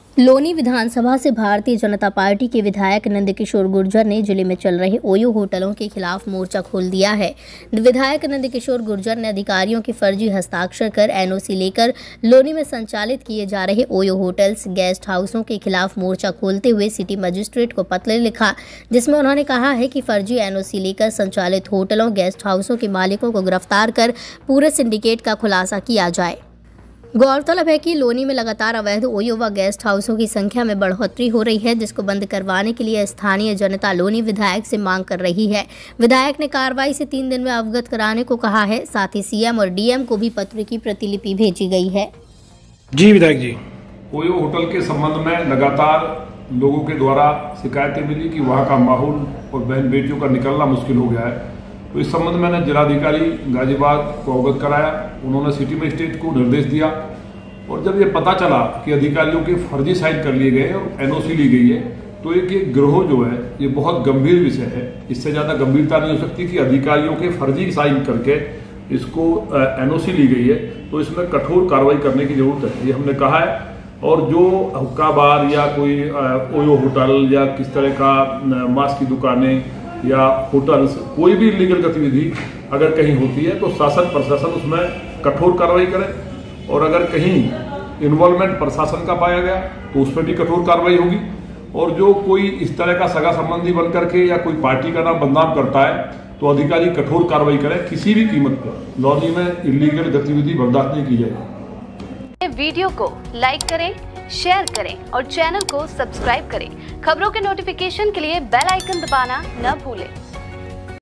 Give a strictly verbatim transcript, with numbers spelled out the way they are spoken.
लोनी विधानसभा से भारतीय जनता पार्टी के विधायक नंदकिशोर गुर्जर ने जिले में चल रहे ओयो होटलों के खिलाफ मोर्चा खोल दिया है। विधायक नंदकिशोर गुर्जर ने अधिकारियों के फर्जी हस्ताक्षर कर एनओसी लेकर लोनी में संचालित किए जा रहे ओयो होटल्स, गेस्ट हाउसों के खिलाफ मोर्चा खोलते हुए सिटी मजिस्ट्रेट को पत्र लिखा, जिसमें उन्होंने कहा है कि फर्जी एनओसी लेकर संचालित होटलों, गेस्ट हाउसों के मालिकों को गिरफ्तार कर पूरे सिंडिकेट का खुलासा किया जाए। गौरतलब है कि लोनी में लगातार अवैध ओयो व गेस्ट हाउसों की संख्या में बढ़ोतरी हो रही है, जिसको बंद करवाने के लिए स्थानीय जनता लोनी विधायक से मांग कर रही है। विधायक ने कार्रवाई से तीन दिन में अवगत कराने को कहा है। साथ ही सीएम और डीएम को भी पत्र की प्रतिलिपि भेजी गई है। जी विधायक जी, ओयो होटल के संबंध में लगातार लोगों के द्वारा शिकायतें मिली कि वहाँ का माहौल और बहन बेटियों का निकलना मुश्किल हो गया है। तो इस संबंध में मैंने जिलाधिकारी गाजियाबाद को अवगत कराया। उन्होंने सिटी मजिस्ट्रेट को निर्देश दिया और जब ये पता चला कि अधिकारियों के फर्जी साइन कर लिए गए और एनओसी ली गई है, तो एक ये गिरोह जो है ये बहुत गंभीर विषय है। इससे ज़्यादा गंभीरता नहीं हो सकती कि अधिकारियों के फर्जी साइन करके इसको एनओसी ली गई है, तो इसमें कठोर कार्रवाई करने की जरूरत है, ये हमने कहा है। और जो हुक्का बार या कोई ओयो होटल या किस तरह का मांस की दुकानें या होटल्स, कोई भी इलीगल गतिविधि अगर कहीं होती है तो शासन प्रशासन उसमें कठोर कार्रवाई करे, और अगर कहीं इन्वॉल्वमेंट प्रशासन का पाया गया तो उस पर भी कठोर कार्रवाई होगी। और जो कोई इस तरह का सगा संबंधी बन करके या कोई पार्टी का नाम बदनाम करता है तो अधिकारी कठोर कार्रवाई करें, किसी भी कीमत पर लोनी में इलीगल गतिविधि बर्दाश्त नहीं की जाएगी। वीडियो को लाइक करें, शेयर करें और चैनल को सब्सक्राइब करें। खबरों के नोटिफिकेशन के लिए बेल आइकन दबाना न भूलें।